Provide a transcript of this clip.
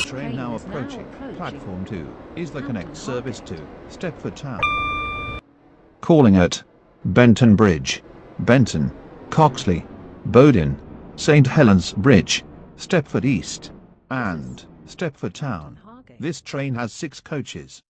train now approaching platform 2 is the Connect service to Stepford Town. Calling at Benton Bridge, Benton, Coxley, Bowden, St Helens Bridge, Stepford East, and Stepford Town. This train has 6 coaches.